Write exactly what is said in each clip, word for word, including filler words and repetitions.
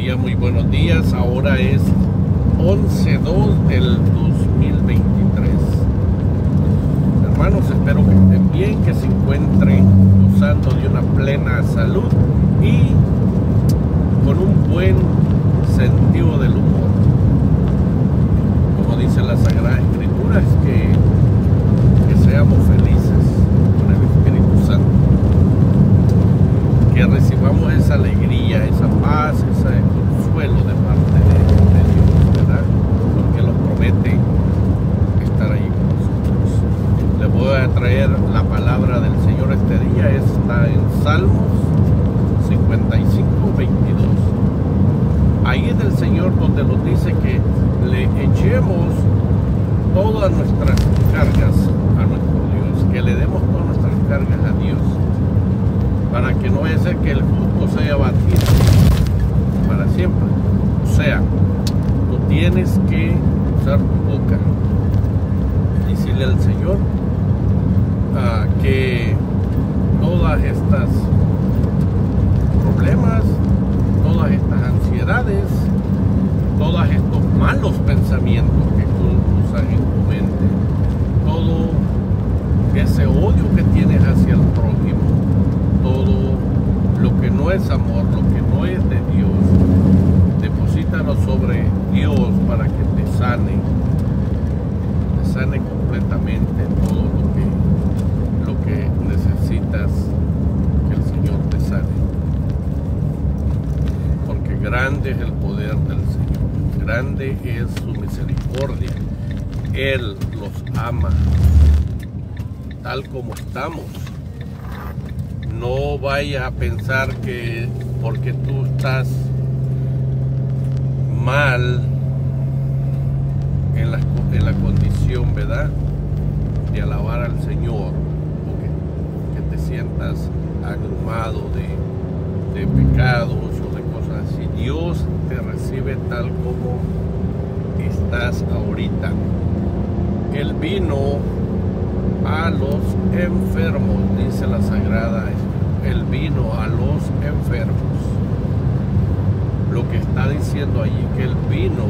días, muy buenos días. Ahora es once dos del dos mil veintitrés. Hermanos, espero que estén bien, que se encuentren gozando de una plena salud y con un buen sentido del humor. Como dice la Sagrada Escritura, es que, que seamos felices con el Espíritu Santo, que recibamos esa alegría, esa paz, ese consuelo de parte de, de Dios, ¿verdad? Porque nos promete estar ahí con nosotros. Les voy a traer la palabra del Señor este día. Está en Salmos cincuenta y cinco, veintidós. Ahí es del Señor donde nos dice que le echemos todas nuestras cargas a nuestro Dios, que le demos todas nuestras cargas a Dios, para que no vaya a ser que el justo sea abatido para siempre. O sea, tú tienes que usar tu boca, decirle al Señor uh, que todas estas problemas, todas estas ansiedades, todos estos malos pensamientos que tú usas en tu mente, todo ese odio que tienes hacia el prójimo, todo lo que no es amor, lo que no es de Dios, deposítalo sobre Dios para que te sane, te sane completamente todo lo que, lo que necesitas que el Señor te sane. Porque grande es el poder del Señor, grande es su misericordia. Él los ama tal como estamos. No vayas a pensar que porque tú estás mal en la, en la condición, ¿verdad?, de alabar al Señor, o que, que te sientas agrumado de, de pecados o de cosas así. Dios te recibe tal como estás ahorita. Él vino a los enfermos, dice la Sagrada Escritura. Él vino a los enfermos. Lo que está diciendo allí, que Él vino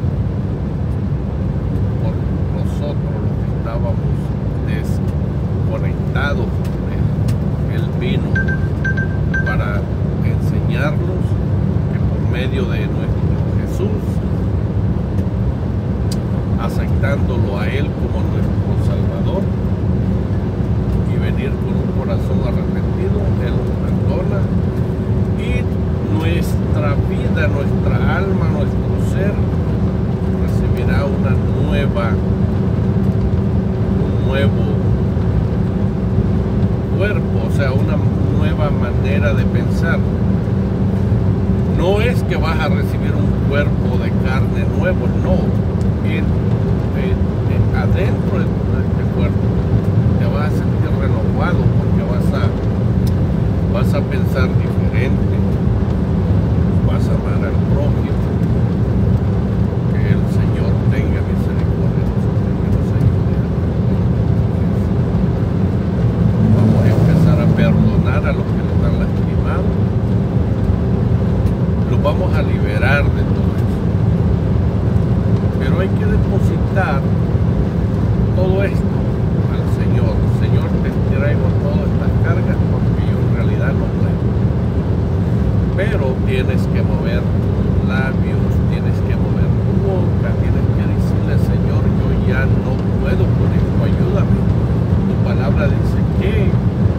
por nosotros, los que estábamos desconectados con Él. Él vino para enseñarnos que por medio de nuestro Jesús, aceptándolo a Él como nuestro Salvador y venir con un corazón arrepentido, Él nos perdona y nuestra vida, nuestra alma, nuestro ser recibirá una nueva, un nuevo cuerpo, o sea, una nueva manera de pensar. No es que vas a recibir un cuerpo de carne nuevo, no. En, en, en, adentro de este cuerpo te vas a sentir renovado, porque vas a vas a pensar diferente, vas a amar al prójimo. Que el Señor tenga misericordia de nosotros, que nos ayude a todos. Vamos a empezar a perdonar a los que nos han lastimado, los vamos a liberar de todo eso. Pero hay que depositar todo esto al Señor. Señor, te traigo todas estas cargas porque yo en realidad no puedo. Pero tienes que mover tus labios, tienes que mover tu boca, tienes que decirle, Señor, yo ya no puedo con esto, ayúdame. Tu palabra dice que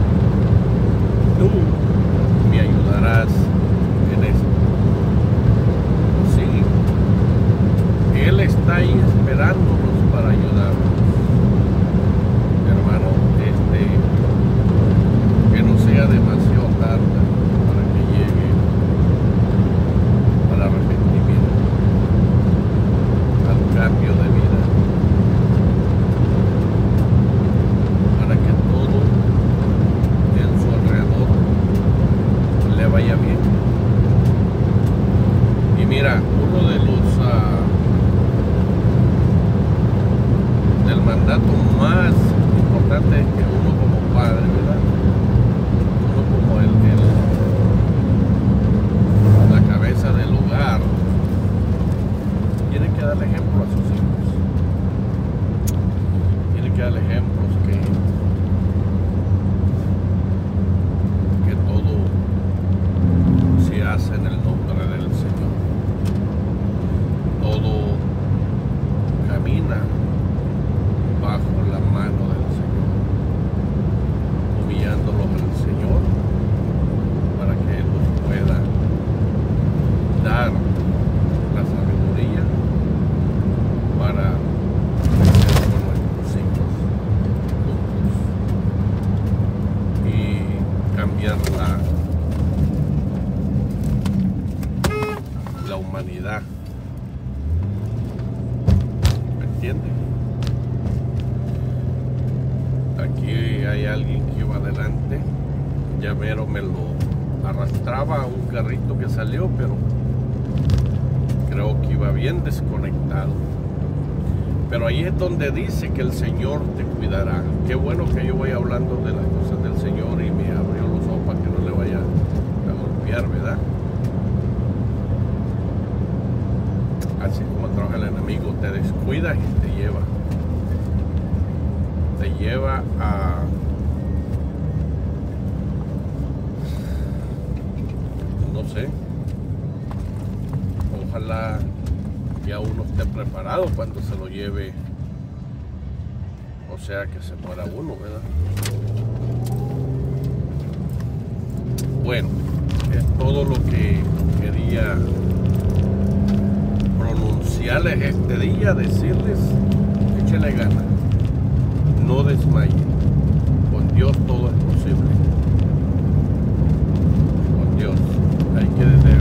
tú me ayudarás en esto. Sí. Él está ahí esperándonos para ayudarnos. Hermano, este, que no sea demasiado tarde para que llegue al arrepentimiento, al cambio de vida, para que todo en su alrededor le vaya bien. Y mira, uno de los uh, del mandato más importante es que uno como padre, ¿verdad?, uno como el, el la cabeza del hogar, darle ejemplo a sus hijos. Tiene que darle ejemplos que, que todo se hace en el nombre del Señor. Todo camina bajo la mano del Señor, humillándolos al Señor para que Él nos pueda dar la sabiduría para crecer con nuestros hijos juntos y cambiar la, la humanidad. ¿Me entiendes? Aquí hay alguien que iba adelante, ya mero me lo arrastraba a un carrito que salió, pero creo que iba bien desconectado. Pero ahí es donde dice que el Señor te cuidará. Qué bueno que yo voy hablando de las cosas del Señor y me abrió los ojos para que no le vaya a golpear, ¿verdad? Así como trabaja el enemigo, te descuidas y te lleva. Te lleva a no sé, ojalá ya uno esté preparado cuando se lo lleve, o sea que se muera uno, ¿verdad? Bueno, es todo lo que quería pronunciarles este día, decirles, échale ganas, no desmayen, con Dios todo es posible, con Dios hay que desde